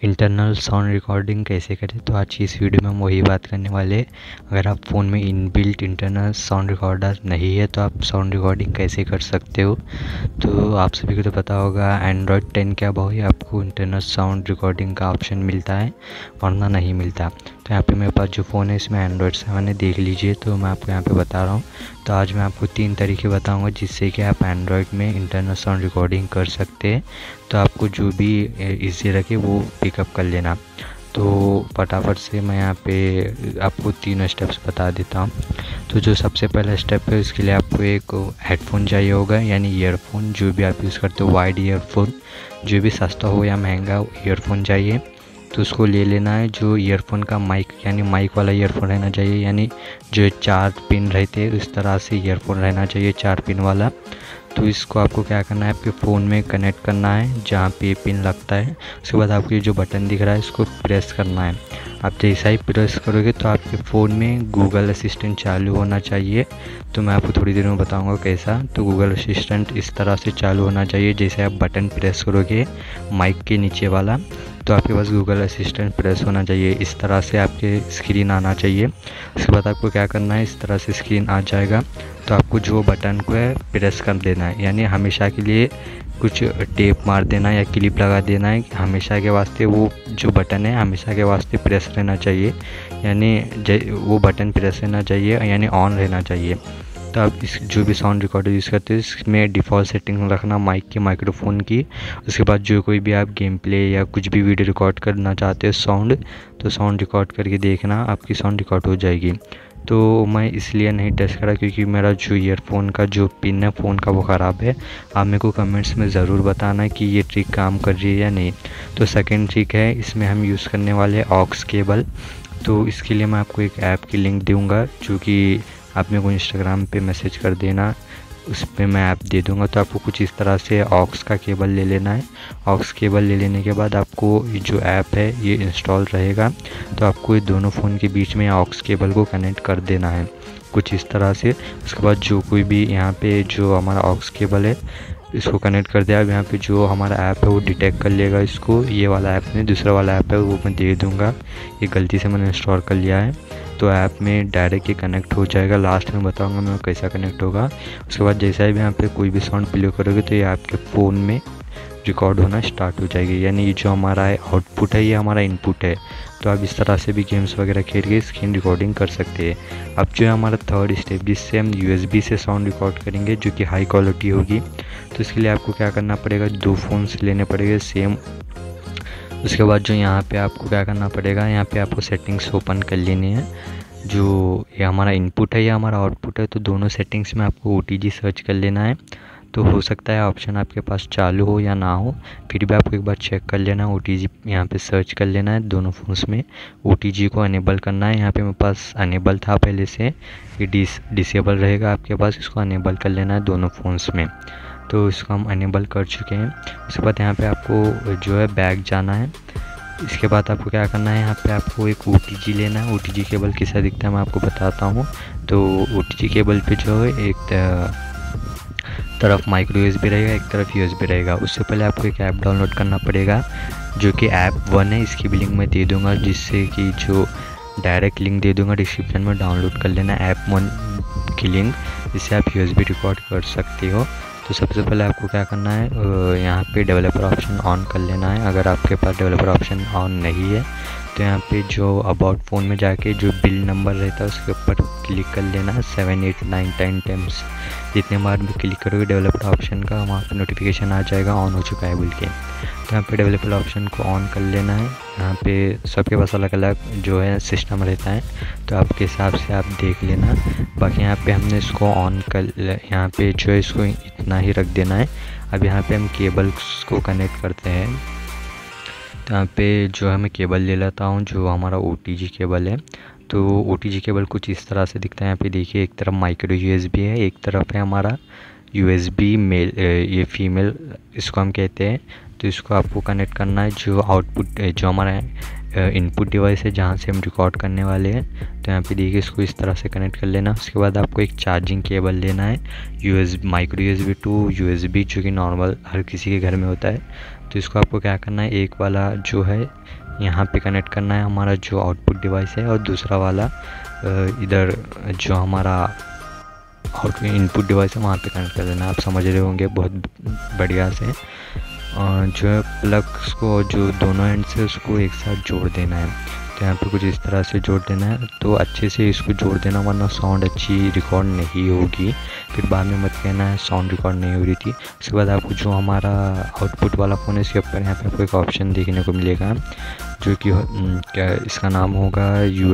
Internal sound recording कैसे करें। तो आज की इस वीडियो में हम वही बात करने वाले हैं। अगर आप फ़ोन में इनबिल्ट इंटरनल साउंड रिकॉर्डर नहीं है तो आप साउंड रिकॉर्डिंग कैसे कर सकते हो। तो आप सभी को तो पता होगा एंड्रॉयड 10 के अब ही आपको इंटरनल साउंड रिकॉर्डिंग का ऑप्शन मिलता है, वरना नहीं मिलता। तो यहाँ पे मेरे पास जो फ़ोन है इसमें एंड्रॉयड 7 है, देख लीजिए। तो मैं आपको यहाँ पे बता रहा हूँ। तो आज मैं आपको 3 तरीके बताऊँगा जिससे कि आप एंड्रॉयड में इंटरनल साउंड रिकॉर्डिंग कर सकते हैं। तो आपको जो भी ईजी रखे वो पिकअप कर लेना। तो फटाफट से मैं यहाँ पे आपको 3 स्टेप्स बता देता हूँ। तो जो सबसे पहला स्टेप है इसके लिए आपको एक हेडफोन चाहिए होगा, यानी ईयरफोन जो भी आप यूज़ करते हो, वाइड ईयरफोन, जो भी सस्ता हो या महंगा ईयरफोन चाहिए। तो उसको ले लेना है। जो ईयरफोन का माइक यानी माइक वाला ईयरफोन रहना चाहिए, यानी जो 4 पिन रहते हैं उस तरह से ईयरफोन रहना चाहिए, 4 पिन वाला। तो इसको आपको क्या करना है, आपके फ़ोन में कनेक्ट करना है जहाँ पे पिन लगता है। उसके बाद आपको जो बटन दिख रहा है इसको प्रेस करना है। आप जैसा ही प्रेस करोगे तो आपके फ़ोन में गूगल असिस्टेंट चालू होना चाहिए। तो मैं आपको थोड़ी देर में बताऊंगा कैसा। तो गूगल असिस्टेंट इस तरह से चालू होना चाहिए, जैसे आप बटन प्रेस करोगे माइक के नीचे वाला तो आपके पास गूगल असिस्टेंट प्रेस होना चाहिए। इस तरह से आपके स्क्रीन आना चाहिए। उसके बाद आपको क्या करना है, इस तरह से स्क्रीन आ जाएगा तो आपको जो बटन को है प्रेस कर देना है, यानी हमेशा के लिए कुछ टेप मार देना है या क्लिप लगा देना है। हमेशा के वास्ते वो जो बटन है हमेशा के वास्ते प्रेस रहना चाहिए, यानी वो बटन प्रेस रहना चाहिए, यानी ऑन रहना चाहिए। तो आप इस जो भी साउंड रिकॉर्डर यूज़ करते हैं इसमें डिफ़ॉल्ट सेटिंग रखना माइक की, माइक्रोफोन की। उसके बाद जो कोई भी आप गेम प्ले या कुछ भी वीडियो रिकॉर्ड करना चाहते हो साउंड, तो साउंड रिकॉर्ड करके देखना आपकी साउंड रिकॉर्ड हो जाएगी। तो मैं इसलिए नहीं टेस्ट करा क्योंकि मेरा जो ईयरफोन का जो पिन है फ़ोन का वो ख़राब है। आप मेरे को कमेंट्स में ज़रूर बताना कि ये ट्रिक काम कर रही है या नहीं। तो सेकंड ट्रिक है, इसमें हम यूज़ करने वाले हैं ऑक्स केबल। तो इसके लिए मैं आपको एक ऐप की लिंक दूंगा, जो कि आप मेरे को इंस्टाग्राम पे मैसेज कर देना, उस पर मैं ऐप दे दूंगा। तो आपको कुछ इस तरह से ऑक्स का केबल ले लेना है। ऑक्स केबल ले लेने के बाद आपको जो ऐप है ये इंस्टॉल रहेगा। तो आपको ये दोनों फ़ोन के बीच में ऑक्स केबल को कनेक्ट कर देना है कुछ इस तरह से। उसके बाद जो कोई भी यहाँ पे जो हमारा ऑक्स केबल है इसको कनेक्ट कर दिया। अब यहाँ पे जो हमारा ऐप है वो डिटेक्ट कर लेगा इसको। ये वाला ऐप नहीं, दूसरा वाला ऐप है वो मैं दे दूँगा, ये गलती से मैंने इंस्टॉल कर लिया है। तो ऐप में डायरेक्ट ही कनेक्ट हो जाएगा। लास्ट में बताऊंगा मैं कैसा कनेक्ट होगा। उसके बाद जैसा भी यहाँ पे कोई भी साउंड प्ले करोगे तो ये आपके फ़ोन में रिकॉर्ड होना स्टार्ट हो जाएगी, यानी ये जो हमारा है आउटपुट है ये हमारा इनपुट है। तो आप इस तरह से भी गेम्स वगैरह खेल के स्क्रीन रिकॉर्डिंग कर सकते हैं। अब जो है हमारा थर्ड स्टेप, जिससे हम USB से साउंड रिकॉर्ड करेंगे जो कि हाई क्वालिटी होगी। तो इसके लिए आपको क्या करना पड़ेगा, 2 फ़ोन्स लेने पड़ेंगे सेम। उसके बाद जो यहाँ पे आपको क्या करना पड़ेगा, यहाँ पे आपको सेटिंग्स ओपन कर लेनी है। जो ये हमारा इनपुट है या हमारा आउटपुट है, तो दोनों सेटिंग्स में आपको OTG सर्च कर लेना है। तो हो सकता है ऑप्शन आपके पास चालू हो या ना हो, फिर भी आपको एक बार चेक कर लेना। OTG यहाँ पे सर्च कर लेना है, दोनों फ़ोन्स में OTG को अनेबल करना है। यहाँ पे मेरे पास अनेबल था पहले से, ये डिसेबल रहेगा आपके पास, इसको अनेबल कर लेना है दोनों फ़ोन्स में। तो इसको हम अनेबल कर चुके हैं। उसके बाद यहाँ पे आपको जो है बैक जाना है। इसके बाद आपको क्या करना है, यहाँ पे आपको एक OTG लेना है। OTG केबल कैसा दिखता है मैं आपको बताता हूँ। तो OTG केबल पे जो है एक तरफ माइक्रो USB रहेगा, एक तरफ USB रहेगा। उससे पहले आपको एक ऐप डाउनलोड करना पड़ेगा जो कि ऐप 1 है। इसकी भी लिंक मैं दे दूँगा, जिससे कि जो डायरेक्ट लिंक दे दूँगा डिस्क्रिप्शन में, डाउनलोड कर लेना ऐप 1 की लिंक, जिससे आप USB रिकॉर्ड कर सकते हो। तो सबसे पहले आपको क्या करना है, यहाँ पे डेवलपर ऑप्शन ऑन कर लेना है। अगर आपके पास डेवलपर ऑप्शन ऑन नहीं है तो यहाँ पे जो अबाउट फ़ोन में जाके जो बिल नंबर रहता है उसके ऊपर क्लिक कर लेना है 7 8 9 10 टाइम्स। जितने बार भी क्लिक करोगे डेवलपर ऑप्शन का वहाँ पे नोटिफिकेशन आ जाएगा ऑन हो चुका है बोल के। तो यहाँ पे डेवलपर ऑप्शन को ऑन कर लेना है। यहाँ पे सबके पास अलग अलग जो है सिस्टम रहता है, तो आपके हिसाब से आप देख लेना। बाकी यहाँ पे हमने इसको ऑन कर, यहाँ पे जो है इसको इतना ही रख देना है। अब यहाँ पे हम केबल्स को कनेक्ट करते हैं। तो यहाँ पे जो है मैं केबल ले लेता हूँ, जो हमारा OTG केबल है। तो OTG केबल कुछ इस तरह से दिखता है। यहाँ पे देखिए एक तरफ माइक्रो USB है, एक तरफ है हमारा USB मेल, ये फीमेल इसको हम कहते हैं। तो इसको आपको कनेक्ट करना है जो आउटपुट जो हमारा इनपुट डिवाइस है जहाँ से हम रिकॉर्ड करने वाले हैं। तो यहाँ पे देखिए इसको इस तरह से कनेक्ट कर लेना। उसके बाद आपको एक चार्जिंग केबल लेना है, माइक्रो USB टू USB, जो कि नॉर्मल हर किसी के घर में होता है। तो इसको आपको क्या करना है, एक वाला जो है यहाँ पे कनेक्ट करना है हमारा जो आउटपुट डिवाइस है, और दूसरा वाला इधर जो हमारा आउट इनपुट डिवाइस है वहाँ पे कनेक्ट कर देना। आप समझ रहे होंगे बहुत बढ़िया से। जो है प्लग्स को जो दोनों एंड से उसको एक साथ जोड़ देना है। तो यहाँ पे कुछ इस तरह से जोड़ देना है, तो अच्छे से इसको जोड़ देना, वरना साउंड अच्छी रिकॉर्ड नहीं होगी, फिर बाद में मत कहना है साउंड रिकॉर्ड नहीं हो रही थी। उसके बाद आपको जो हमारा आउटपुट वाला फ़ोन है इसके ऊपर यहाँ पे आपको एक ऑप्शन देखने को मिलेगा, जो कि क्या इसका नाम होगा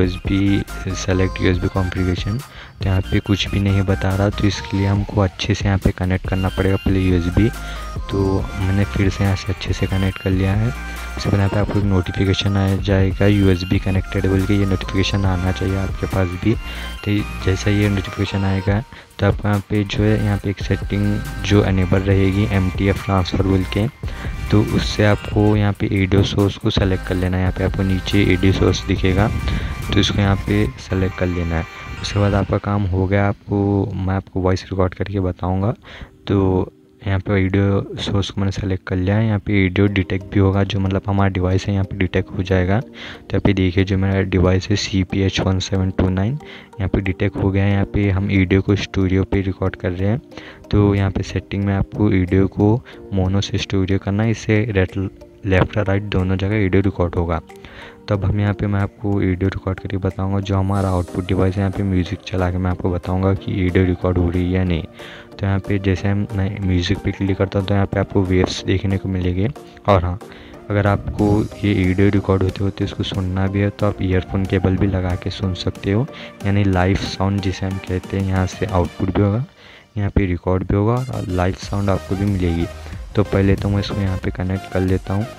USB सेलेक्ट USB कॉन्फ़िगरेशन। तो यहाँ पे कुछ भी नहीं बता रहा, तो इसके लिए हमको अच्छे से यहाँ पे कनेक्ट करना पड़ेगा पहले USB। तो मैंने फिर से यहाँ से अच्छे से कनेक्ट कर लिया है। उसके बाद यहाँ पे आपको एक नोटिफिकेशन आ जाएगा USB कनेक्टेड बोल के, ये नोटिफिकेशन आना चाहिए आपके पास भी। तो जैसा ये नोटिफिकेशन आएगा तो आपको यहाँ पे जो है यहाँ पे एक सेटिंग जो अनेबल रहेगी MTF ट्रांसफ़र बोल के, तो उससे आपको यहाँ पे ऑडियो सोर्स को सेलेक्ट कर लेना है। यहाँ पे आपको नीचे ऑडियो सोर्स दिखेगा, तो इसको यहाँ पे सेलेक्ट कर लेना है। उसके बाद आपका काम हो गया। मैं आपको वॉइस रिकॉर्ड करके बताऊँगा। तो यहाँ पे वीडियो सोर्स को मैंने सेलेक्ट कर लिया है। यहाँ पे वीडियो डिटेक्ट भी होगा, जो मतलब हमारा डिवाइस है यहाँ पे डिटेक्ट हो जाएगा। तो यहाँ पे देखिए जो मेरा डिवाइस है CPH1729 यहाँ पे डिटेक्ट हो गया है। यहाँ पे हम वीडियो को स्टूडियो पे रिकॉर्ड कर रहे हैं। तो यहाँ पे सेटिंग में आपको वीडियो को मोनो से स्टूडियो करना है, इससे लेफ्ट और राइट दोनों जगह वीडियो रिकॉर्ड होगा। तब हम यहाँ पे मैं आपको वीडियो रिकॉर्ड करके बताऊंगा। जो हमारा आउटपुट डिवाइस है यहाँ पे म्यूज़िक चला के मैं आपको बताऊंगा कि वीडियो रिकॉर्ड हो रही है या नहीं। तो यहाँ पे जैसे मैं म्यूज़िक पे क्लिक करता हूँ तो यहाँ पे आपको वेव्स देखने को मिलेंगे। और हाँ, अगर आपको ये वीडियो रिकॉर्ड होते होते इसको सुनना भी है तो आप ईयरफोन केबल भी लगा के सुन सकते हो, यानी लाइव साउंड जिसे हम कहते हैं। यहाँ से आउटपुट भी होगा, यहाँ पे रिकॉर्ड भी होगा और लाइव साउंड आपको भी मिलेगी। तो पहले तो मैं इसको यहाँ पे कनेक्ट कर लेता हूँ।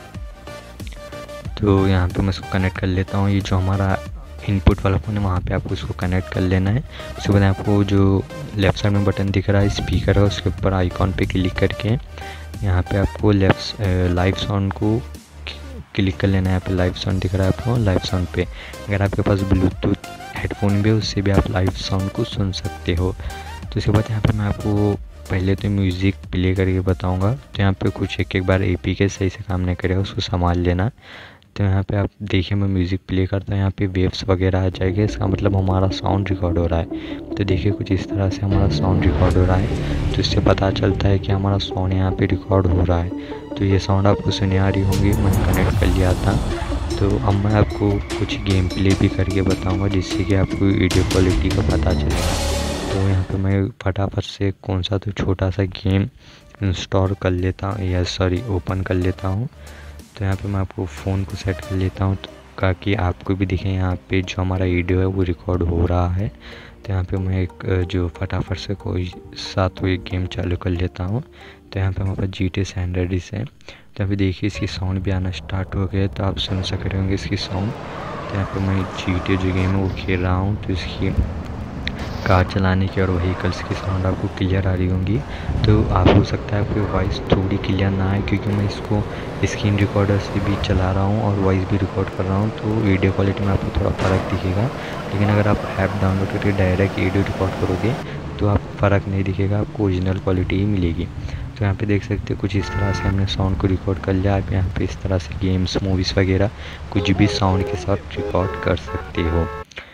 तो यहाँ पे मैं इसको कनेक्ट कर लेता हूँ। ये जो हमारा इनपुट वाला फ़ोन है वहाँ पे आपको इसको कनेक्ट कर लेना है। उसके बाद आपको जो लेफ़्ट साइड में बटन दिख रहा है स्पीकर है, उसके ऊपर आइकॉन पे क्लिक करके यहाँ पे आपको लाइव साउंड को क्लिक कर लेना है। यहाँ पे लाइव साउंड दिख रहा है आपको, लाइव साउंड पे अगर आपके पास ब्लूटूथ हेडफोन भी है उससे भी आप लाइव साउंड को सुन सकते हो। तो इसके बाद यहाँ पे मैं आपको पहले तो म्यूज़िक प्ले करके बताऊँगा। तो यहाँ पे कुछ एक बार APK सही से काम नहीं करेगा, उसको संभाल लेना। तो यहाँ पे आप देखिए मैं म्यूज़िक प्ले करता हूँ, यहाँ पे वेव्स वगैरह आ जाएंगे, इसका मतलब हमारा साउंड रिकॉर्ड हो रहा है। तो देखिए कुछ इस तरह से हमारा साउंड रिकॉर्ड हो रहा है। तो इससे पता चलता है कि हमारा साउंड यहाँ पे रिकॉर्ड हो रहा है। तो ये साउंड आपको सुनी आ रही होंगी, मैंने कनेक्ट कर लिया था। तो अब मैं आपको कुछ गेम प्ले भी करके बताऊँगा जिससे कि आपको वीडियो क्वालिटी का पता चलेगा। तो यहाँ पर मैं फटाफट से कौन सा तो छोटा सा गेम इंस्टॉल कर लेता हूँ, या सॉरी ओपन कर लेता हूँ। तो यहाँ पे मैं आपको फ़ोन को सेट कर लेता हूँ ताकि आपको भी दिखे यहाँ पे जो हमारा वीडियो है वो रिकॉर्ड हो रहा है। तो यहाँ पे मैं एक जो फटाफट से कोई गेम चालू कर लेता हूँ। तो यहाँ पे हमारे पास GTA San Andreas है। तो यहाँ पे देखिए इसकी साउंड भी आना स्टार्ट हो गया, तो आप सुन सक रहे होंगे इसकी साउंड। तो यहाँ पर मैं GTA जो गेम है वो खेल रहा हूँ, तो इसकी कार चलाने की और व्हीकल्स की साउंड आपको क्लियर आ रही होंगी। तो आप हो सकता है आपकी वॉइस थोड़ी क्लियर ना आए, क्योंकि मैं इसको स्क्रीन रिकॉर्डर से भी चला रहा हूँ और वॉइस भी रिकॉर्ड कर रहा हूँ, तो वीडियो क्वालिटी में आपको थोड़ा फ़र्क दिखेगा। लेकिन अगर आप ऐप डाउनलोड करके डायरेक्ट वीडियो रिकॉर्ड करोगे तो आपको फ़र्क नहीं दिखेगा, आपको ओरिजिनल क्वालिटी ही मिलेगी। तो यहाँ पे देख सकते हो कुछ इस तरह से हमने साउंड को रिकॉर्ड कर लिया। आप यहाँ पे इस तरह से गेम्स, मूवीज़ वगैरह कुछ भी साउंड के साथ रिकॉर्ड कर सकते हो।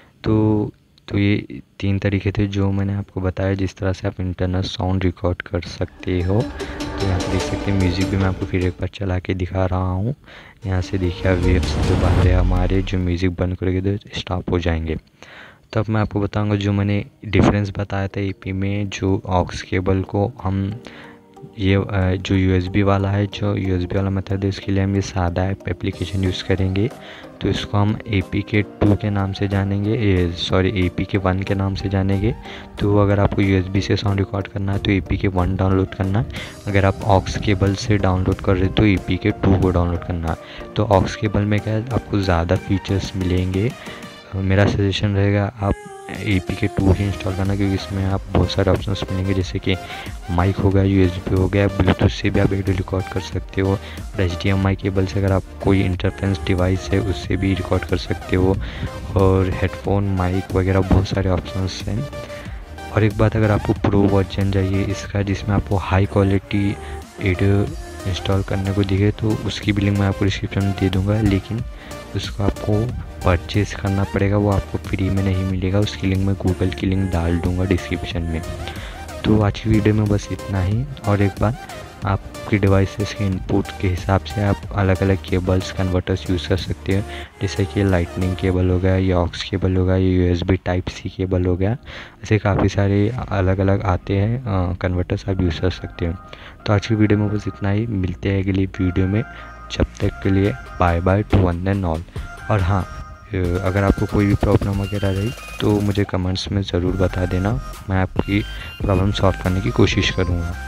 तो ये 3 तरीके थे जो मैंने आपको बताया जिस तरह से आप इंटरनल साउंड रिकॉर्ड कर सकते हो। तो यहाँ पे देख सकते हैं म्यूज़िक भी मैं आपको फिर एक बार चला के दिखा रहा हूँ। यहाँ से देखिए वेव्स जो बाहर है हमारे, जो म्यूज़िक बंद करेंगे तो स्टॉप हो जाएंगे। तब मैं आपको बताऊँगा जो मैंने डिफरेंस बताया था AP में, जो ऑक्स केबल को हम ये जो USB वाला है, जो USB वाला मेथड है, इसके लिए हम ये सादा ऐप एप्लीकेशन यूज़ करेंगे। तो इसको हम APK 2 के नाम से जानेंगे, APK 1 के नाम से जानेंगे। तो अगर आपको USB से साउंड रिकॉर्ड करना है तो APK 1 डाउनलोड करना है। अगर आप ऑक्स केबल से डाउनलोड कर रहे हो तो APK 2 को डाउनलोड करना है। तो ऑक्स केबल में क्या है, आपको ज़्यादा फीचर्स मिलेंगे। मेरा सजेशन रहेगा आप APK 2 ही इंस्टॉल करना, क्योंकि इसमें आप बहुत सारे ऑप्शंस मिलेंगे, जैसे कि माइक हो गया, USB हो गया, ब्लूटूथ से भी आप वीडियो रिकॉर्ड कर सकते हो, और HDMI केबल से अगर आप कोई इंटरफेरेंस डिवाइस है उससे भी रिकॉर्ड कर सकते हो, और हेडफोन, माइक वगैरह बहुत सारे ऑप्शंस हैं। और एक बात, अगर आपको प्रो वर्जन चाहिए इसका जिसमें आपको हाई क्वालिटी वीडियो इंस्टॉल करने को दिखे तो उसकी भी लिंक मैं आपको डिस्क्रिप्शन में दे दूँगा, लेकिन उसको आपको परचेज़ करना पड़ेगा, वो आपको फ्री में नहीं मिलेगा। उसकी लिंक मैं गूगल की लिंक डाल दूँगा डिस्क्रिप्शन में। तो आज की वीडियो में बस इतना ही। और एक बार आपकी डिवाइसेस के इनपुट के हिसाब से आप अलग अलग केबल्स कन्वर्टर्स यूज़ कर सकते हैं, जैसे कि लाइटनिंग केबल हो गया, यॉक्स केबल हो गया, USB टाइप C केबल हो गया। ऐसे काफ़ी सारे अलग अलग आते हैं कन्वर्टर्स, आप यूज़ कर सकते हैं। तो आज की वीडियो में बस इतना ही, मिलते हैं अगली वीडियो में। जब तक के लिए bye bye to one and all. और हाँ, अगर आपको कोई भी प्रॉब्लम वगैरह रही तो मुझे कमेंट्स में ज़रूर बता देना, मैं आपकी प्रॉब्लम सॉल्व करने की कोशिश करूँगा।